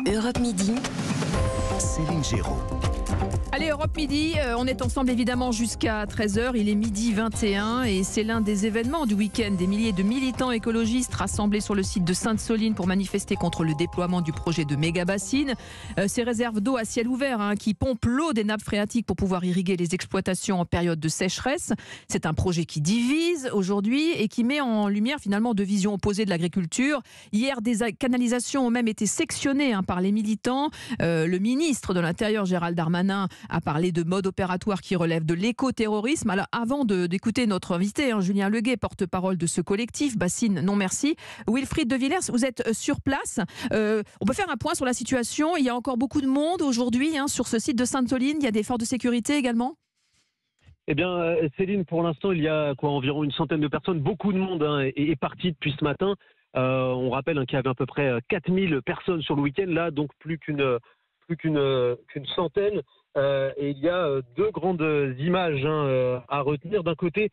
Europe Midi. Céline Géraud. Allez, Europe Midi, on est ensemble évidemment jusqu'à 13h, il est midi 21 et c'est l'un des événements du week-end. Des milliers de militants écologistes rassemblés sur le site de Sainte-Soline pour manifester contre le déploiement du projet de méga-bassines. Ces réserves d'eau à ciel ouvert qui pompent l'eau des nappes phréatiques pour pouvoir irriguer les exploitations en période de sécheresse. C'est un projet qui divise aujourd'hui et qui met en lumière finalement deux visions opposées de l'agriculture. Hier, des canalisations ont même été sectionnées par les militants. Le ministre de l'Intérieur, Gérald Darmanin, a parlé de mode opératoire qui relève de l'écoterrorisme. Alors, avant d'écouter notre invité, Julien Leguet, porte-parole de ce collectif, Bassines Non Merci, Wilfried de Villers, vous êtes sur place. On peut faire un point sur la situation. Il y a encore beaucoup de monde aujourd'hui sur ce site de Sainte-Soline. Il y a des forces de sécurité également. Eh bien, Céline, pour l'instant, il y a environ une centaine de personnes. Beaucoup de monde est parti depuis ce matin. On rappelle qu'il y avait à peu près 4000 personnes sur le week-end, là, donc plus qu'une centaine. Et il y a deux grandes images à retenir. D'un côté,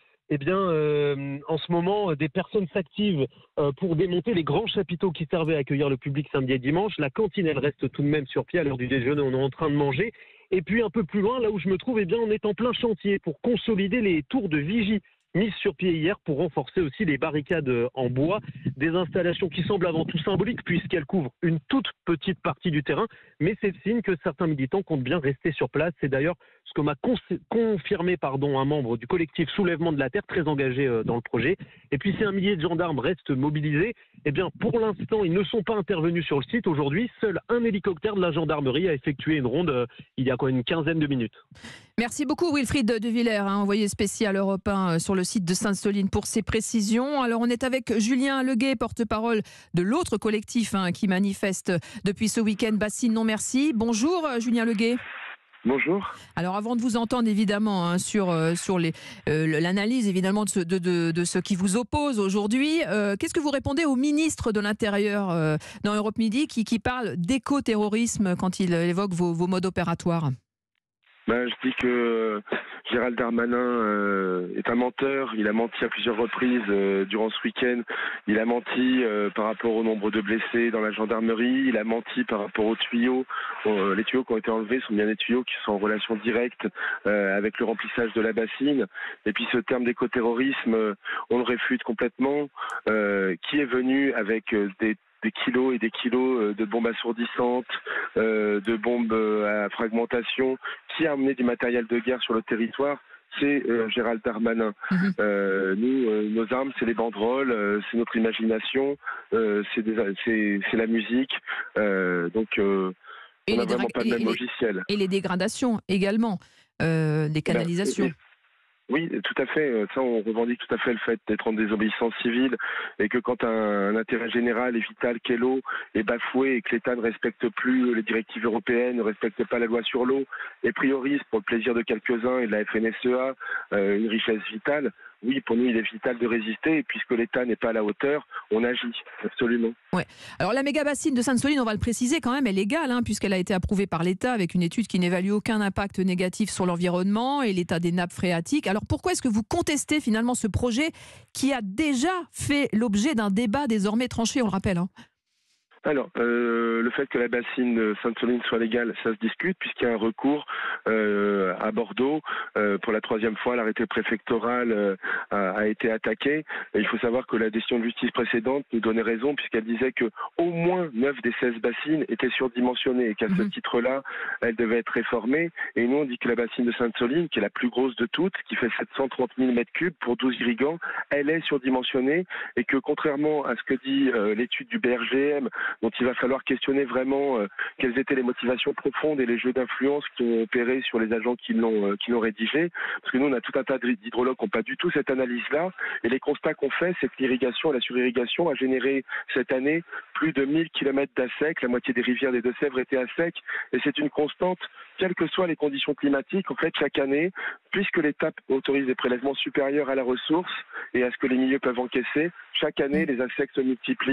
en ce moment, des personnes s'activent pour démonter les grands chapiteaux qui servaient à accueillir le public samedi et dimanche. La cantine, elle reste tout de même sur pied à l'heure du déjeuner. On est en train de manger. Et puis un peu plus loin, là où je me trouve, on est en plein chantier pour consolider les tours de vigie mises sur pied hier pour renforcer aussi les barricades en bois. Des installations qui semblent avant tout symboliques puisqu'elles couvrent une toute petite partie du terrain. Mais c'est le signe que certains militants comptent bien rester sur place. C'est d'ailleurs ce que m'a confirmé un membre du collectif Soulèvement de la Terre, très engagé dans le projet. Et puis si un millier de gendarmes restent mobilisés, pour l'instant, ils ne sont pas intervenus sur le site. Aujourd'hui, seul un hélicoptère de la gendarmerie a effectué une ronde il y a une quinzaine de minutes. Merci beaucoup Wilfried de Villers, envoyé spécial Europe 1 sur le site de Sainte-Soline pour ces précisions. Alors on est avec Julien Leguet, porte-parole de l'autre collectif qui manifeste depuis ce week-end, Bassines Non Merci. Bonjour Julien Leguet. Bonjour. Alors avant de vous entendre évidemment sur l'analyse évidemment de ce qui vous oppose aujourd'hui, qu'est-ce que vous répondez au ministre de l'Intérieur dans Europe Midi qui parle d'écoterrorisme quand il évoque vos modes opératoires ? Je dis que Gérald Darmanin est un menteur. Il a menti à plusieurs reprises durant ce week-end. Il a menti par rapport au nombre de blessés dans la gendarmerie. Il a menti par rapport aux tuyaux. Les tuyaux qui ont été enlevés sont bien des tuyaux qui sont en relation directe avec le remplissage de la bassine. Et puis ce terme d'écoterrorisme, on le réfute complètement. Qui est venu avec des kilos et des kilos de bombes assourdissantes, de bombes à fragmentation, qui a amené du matériel de guerre sur le territoire, c'est Gérald Darmanin. Nous, nos armes, c'est les banderoles, c'est notre imagination, c'est la musique. Donc, on n'a vraiment pas de même logiciel. Et les dégradations également, des canalisations. Oui, tout à fait. Ça, on revendique tout à fait le fait d'être en désobéissance civile et que quand un intérêt général et vital qu'est l'eau est bafoué et que l'État ne respecte plus les directives européennes, ne respecte pas la loi sur l'eau et priorise pour le plaisir de quelques-uns et de la FNSEA une richesse vitale, oui, pour nous, il est vital de résister et puisque l'État n'est pas à la hauteur, on agit, absolument. Ouais. Alors la méga-bassine de Sainte-Soline, on va le préciser quand même, elle est légale puisqu'elle a été approuvée par l'État avec une étude qui n'évalue aucun impact négatif sur l'environnement et l'état des nappes phréatiques. Alors pourquoi est-ce que vous contestez finalement ce projet qui a déjà fait l'objet d'un débat désormais tranché, on le rappelle Alors, le fait que la bassine de Sainte-Soline soit légale, ça se discute puisqu'il y a un recours à Bordeaux. Pour la 3e fois, l'arrêté préfectoral a été attaqué. Et il faut savoir que la décision de justice précédente nous donnait raison puisqu'elle disait que au moins 9 des 16 bassines étaient surdimensionnées et qu'à ce titre-là, elles devaient être réformées. Et nous, on dit que la bassine de Sainte-Soline, qui est la plus grosse de toutes, qui fait 730 000 m3 pour 12 irrigants, elle est surdimensionnée et que contrairement à ce que dit l'étude du BRGM, dont il va falloir questionner vraiment quelles étaient les motivations profondes et les jeux d'influence qui ont opéré sur les agents qui l'ont rédigé. Parce que nous, on a tout un tas d'hydrologues qui n'ont pas du tout cette analyse-là. Et les constats qu'on fait, c'est que l'irrigation, la surirrigation a généré cette année plus de 1000 km d'à sec. La moitié des rivières des Deux-Sèvres étaient à sec. Et c'est une constante, quelles que soient les conditions climatiques. En fait, chaque année, puisque l'État autorise des prélèvements supérieurs à la ressource et à ce que les milieux peuvent encaisser, chaque année, les insectes se multiplient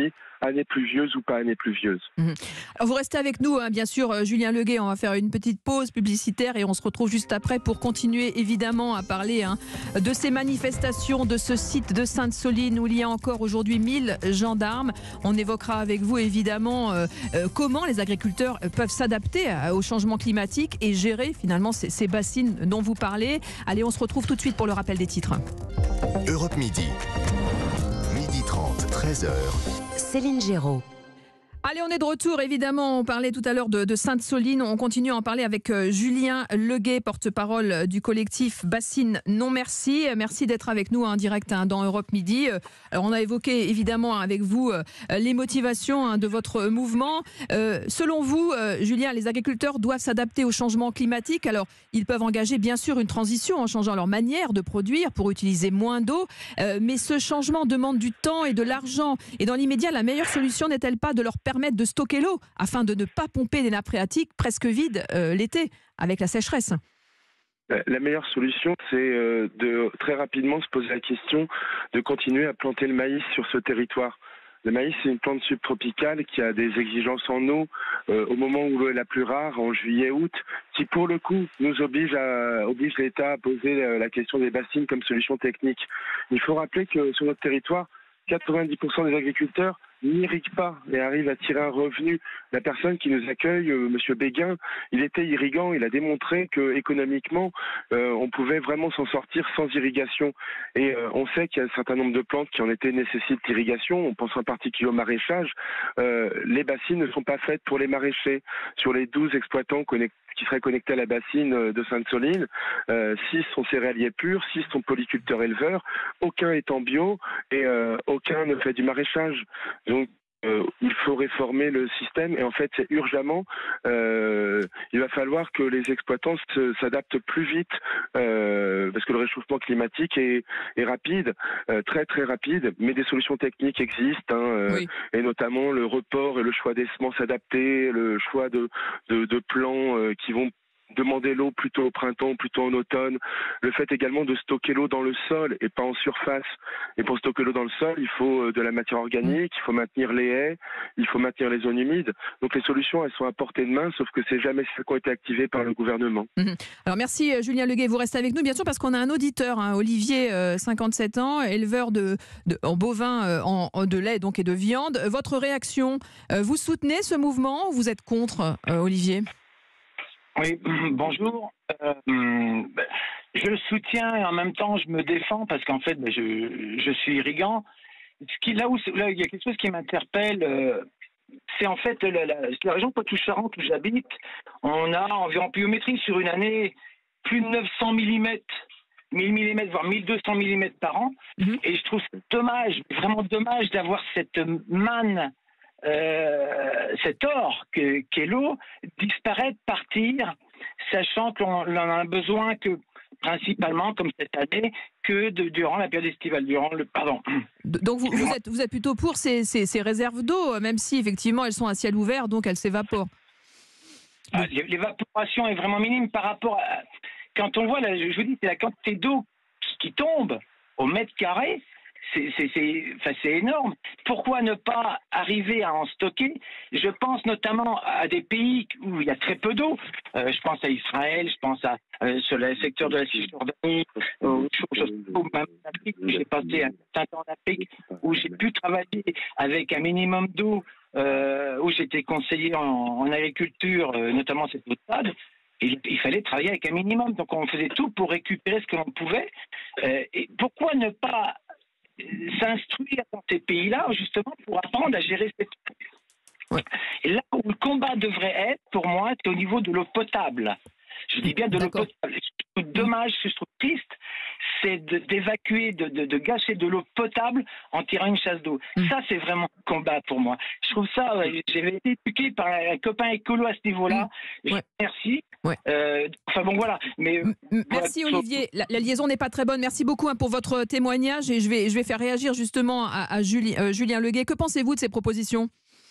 année pluvieuse ou pas année pluvieuse. Alors vous restez avec nous, hein, bien sûr, Julien Leguet. On va faire une petite pause publicitaire et on se retrouve juste après pour continuer évidemment à parler de ces manifestations, de ce site de Sainte-Soline où il y a encore aujourd'hui 1000 gendarmes. On évoquera avec vous évidemment comment les agriculteurs peuvent s'adapter au changement climatique et gérer finalement ces bassines dont vous parlez. Allez, on se retrouve tout de suite pour le rappel des titres. Europe Midi. Midi 30, 13h. Céline Géraud. Allez, on est de retour, évidemment. On parlait tout à l'heure de Sainte-Soline. On continue à en parler avec Julien Leguet, porte-parole du collectif Bassines Non Merci. Merci d'être avec nous en direct dans Europe Midi. Alors, on a évoqué évidemment avec vous les motivations de votre mouvement. Selon vous, Julien, les agriculteurs doivent s'adapter au changement climatique. Alors, ils peuvent engager bien sûr une transition en changeant leur manière de produire pour utiliser moins d'eau. Mais ce changement demande du temps et de l'argent. Et dans l'immédiat, la meilleure solution n'est-elle pas de leur permettre de stocker l'eau afin de ne pas pomper des nappes phréatiques presque vides l'été avec la sécheresse? La meilleure solution, c'est de très rapidement se poser la question de continuer à planter le maïs sur ce territoire. Le maïs, c'est une plante subtropicale qui a des exigences en eau au moment où l'eau est la plus rare, en juillet-août, qui pour le coup nous oblige l'État à poser la question des bassines comme solution technique. Il faut rappeler que sur notre territoire, 90% des agriculteurs n'irriguent pas et arrivent à tirer un revenu. La personne qui nous accueille, Monsieur Béguin, il était irriguant, il a démontré que économiquement, on pouvait vraiment s'en sortir sans irrigation. Et on sait qu'il y a un certain nombre de plantes qui en été nécessitent l'irrigation. On pense en particulier au maraîchage. Les bassines ne sont pas faites pour les maraîchers. Sur les 12 exploitants qui seraient connectés à la bassine de Sainte-Soline, 6 sont céréaliers purs, 6 sont polyculteurs éleveurs, aucun est en bio et aucun ne fait du maraîchage. Donc il faut réformer le système et en fait c'est urgemment. Il va falloir que les exploitants s'adaptent plus vite parce que le réchauffement climatique est rapide, très très rapide, mais des solutions techniques existent oui. Et notamment le report et le choix des semences adaptées, le choix de plants qui vont demander l'eau plutôt au printemps, plutôt en automne. Le fait également de stocker l'eau dans le sol et pas en surface. Et pour stocker l'eau dans le sol, il faut de la matière organique, il faut maintenir les haies, il faut maintenir les zones humides. Donc les solutions, elles sont à portée de main, sauf que c'est jamais celles qui ont été activées par le gouvernement. Alors merci Julien Leguet, vous restez avec nous bien sûr parce qu'on a un auditeur, Olivier, 57 ans, éleveur en bovin de lait donc, et de viande. Votre réaction, vous soutenez ce mouvement ou vous êtes contre, Olivier ? Oui, bonjour. Je le soutiens et en même temps je me défends parce qu'en fait je suis irrigant. Là, il y a quelque chose qui m'interpelle, c'est en fait la région Poitou-Charentes où j'habite. On a environ pluviométrie sur une année plus de 900 mm. 1000 mm, voire 1200 mm par an. Et je trouve ça dommage, vraiment dommage d'avoir cette manne, cet or qu'est l'eau, disparaître, partir, sachant qu'on en a besoin que principalement, comme cette année, que durant la période estivale, Donc vous êtes plutôt pour ces réserves d'eau, même si effectivement elles sont à ciel ouvert, donc elles s'évaporent. L'évaporation est vraiment minime par rapport à... Quand on voit, je vous dis, c'est la quantité d'eau qui tombe au mètre carré. C'est énorme. Pourquoi ne pas arriver à en stocker? Je pense notamment à des pays où il y a très peu d'eau. Je pense à Israël, je pense sur le secteur de la Cisjordanie, même en Afrique, où j'ai passé un certain temps en Afrique, où j'ai pu travailler avec un minimum d'eau, où j'étais conseiller en agriculture, notamment cette eau de sable. Il fallait travailler avec un minimum. Donc on faisait tout pour récupérer ce que l'on pouvait. Et pourquoi ne pas s'instruire dans ces pays-là, justement, pour apprendre à gérer cette eau. Et là où le combat devrait être, pour moi, c'est au niveau de l'eau potable. Je dis bien de l'eau potable. Ce que je trouve dommage, ce que je trouve triste, c'est d'évacuer, de gâcher de l'eau potable en tirant une chasse d'eau. Ça, c'est vraiment un combat pour moi. Je trouve ça, j'avais été éduqué par un copain écolo à ce niveau-là. Merci. Enfin bon, voilà. Mais, merci Olivier. La liaison n'est pas très bonne. Merci beaucoup pour votre témoignage et je vais faire réagir justement à Julien Leguet. Que pensez-vous de ces propositions ?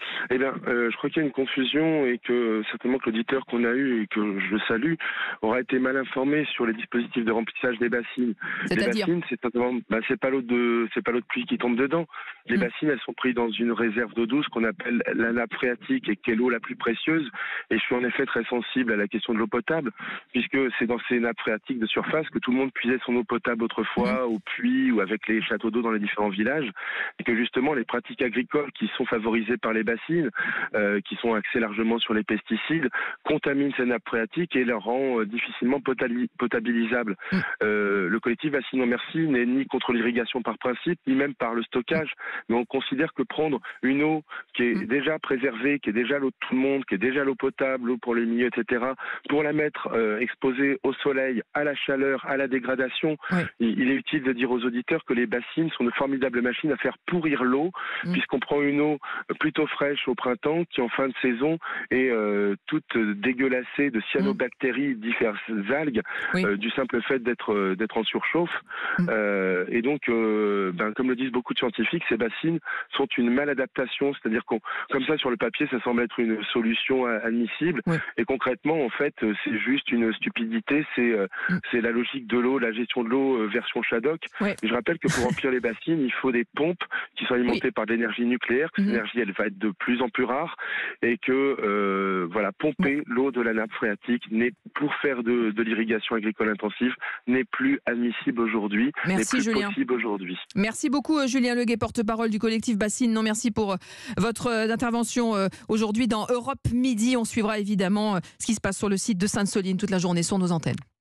Eh bien, je crois qu'il y a une confusion et que certainement que l'auditeur qu'on a eu et que je salue aura été mal informé sur les dispositifs de remplissage des bassines. Les C'est-à-dire bassines, c'est pas l'eau de pluie qui tombe dedans. Les bassines, elles sont prises dans une réserve d'eau douce qu'on appelle la nappe phréatique et qui est l'eau la plus précieuse. Et je suis en effet très sensible à la question de l'eau potable, puisque c'est dans ces nappes phréatiques de surface que tout le monde puisait son eau potable autrefois au puits ou avec les châteaux d'eau dans les différents villages, et que justement les pratiques agricoles qui sont favorisées par les bassines, qui sont axées largement sur les pesticides, contaminent ces nappes phréatiques et les rend difficilement potabilisables. Le collectif Bassines Non Merci n'est ni contre l'irrigation par principe, ni même par le stockage, mais on considère que prendre une eau qui est déjà préservée, qui est déjà l'eau de tout le monde, qui est déjà l'eau potable, l'eau pour les milieux, etc., pour la mettre exposée au soleil, à la chaleur, à la dégradation, il est utile de dire aux auditeurs que les bassines sont de formidables machines à faire pourrir l'eau, puisqu'on prend une eau plutôt fraîche au printemps, qui en fin de saison est toute dégueulassée de cyanobactéries, diverses algues, du simple fait d'être en surchauffe. Et donc, comme le disent beaucoup de scientifiques, ces bassines sont une maladaptation, c'est-à-dire comme ça sur le papier, ça semble être une solution admissible, et concrètement, en fait, c'est juste une stupidité, c'est la logique de l'eau, la gestion de l'eau version Shadok. Et je rappelle que pour remplir les bassines, il faut des pompes qui sont alimentées par de l'énergie nucléaire, que cette énergie, elle va être de plus en plus rare, et que pomper l'eau de la nappe phréatique pour faire de l'irrigation agricole intensive n'est plus admissible aujourd'hui, n'est plus possible aujourd'hui. Merci beaucoup Julien Leguet, porte-parole du collectif Bassines Non Merci pour votre intervention aujourd'hui dans Europe Midi. On suivra évidemment ce qui se passe sur le site de Sainte-Soline toute la journée sur nos antennes.